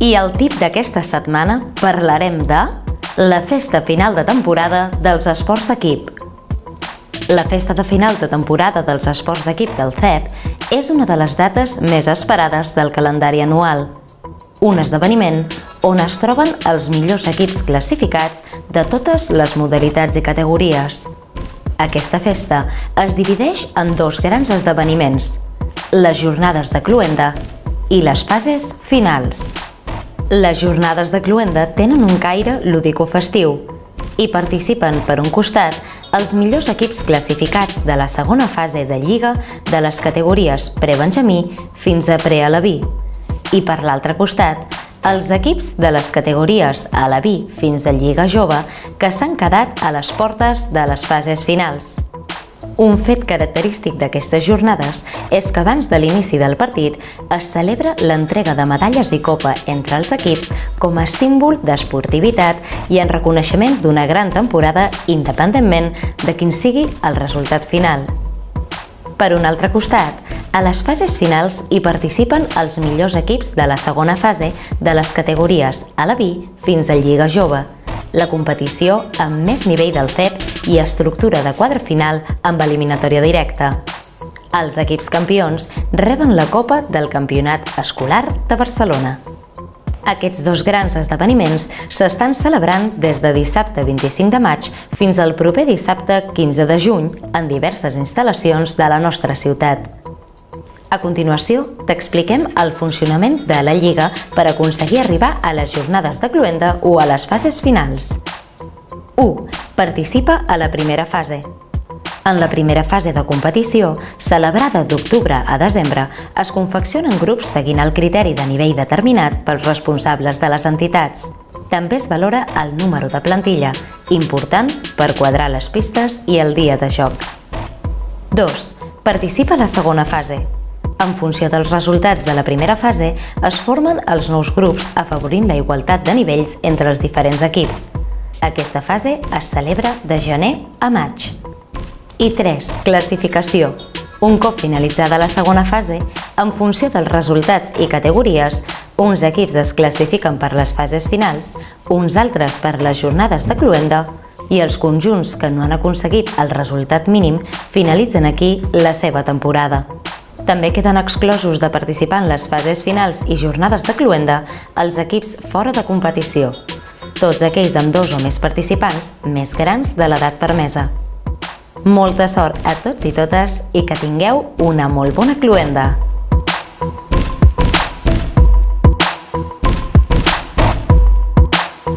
I al tip d'aquesta setmana parlarem de la festa final de temporada dels esports d'equip. La festa de final de temporada dels esports d'equip del CEP és una de les dates més esperades del calendari anual. Un esdeveniment on es troben els millors equips classificats de totes les modalitats i categories. Aquesta festa es divideix en dos grans esdeveniments, les jornades de cloenda i les fases finals. Les jornades de cloenda tenen un caire lúdico-festiu. Hi participen, per un costat, els millors equips classificats de la segona fase de lliga de les categories pre-benjamí fins a pre-aleví. I per l'altre costat, els equips de les categories aleví fins a lliga jove que s'han quedat a les portes de les fases finals. Un fet característic d'aquestes jornades és que abans de l'inici del partit es celebra l'entrega de medalles i copa entre els equips com a símbol d'esportivitat i en reconeixement d'una gran temporada independentment de quin sigui el resultat final. Per un altre costat, a les fases finals hi participen els millors equips de la segona fase de les categories aleví fins a lliga jove, la competició amb més nivell del CEP i estructura de quadre final amb eliminatòria directa. Els equips campions reben la Copa del Campionat Escolar de Barcelona. Aquests dos grans esdeveniments s'estan celebrant des de dissabte 25 de maig fins al proper dissabte 15 de juny en diverses instal·lacions de la nostra ciutat. A continuació, t'expliquem el funcionament de la Lliga per aconseguir arribar a les jornades de cloenda o a les fases finals. 1. Participa a la primera fase. En la primera fase de competició, celebrada d'octubre a desembre, es confeccionen grups seguint el criteri de nivell determinat pels responsables de les entitats. També es valora el número de plantilla, important per quadrar les pistes i el dia de joc. 2. Participa a la segona fase. En funció dels resultats de la primera fase, es formen els nous grups afavorint la igualtat de nivells entre els diferents equips. Aquesta fase es celebra de gener a maig. I 3. Classificació. Un cop finalitzada la segona fase, en funció dels resultats i categories, uns equips es classifiquen per les fases finals, uns altres per les jornades de cloenda i els conjunts que no han aconseguit el resultat mínim finalitzen aquí la seva temporada. També queden exclosos de participar en les fases finals i jornades de cloenda els equips fora de competició, tots aquells amb 2 o més participants més grans de l'edat permesa. Molta sort a tots i totes i que tingueu una molt bona cloenda!